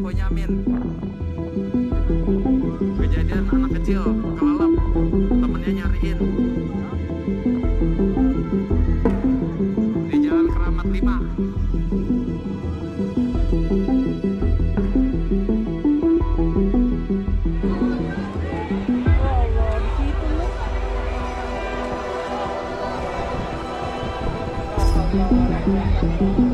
infonya Amin. Kejadian anak kecil kelelep, temennya nyariin di Jalan Keramat 5. Oh, di situ nih.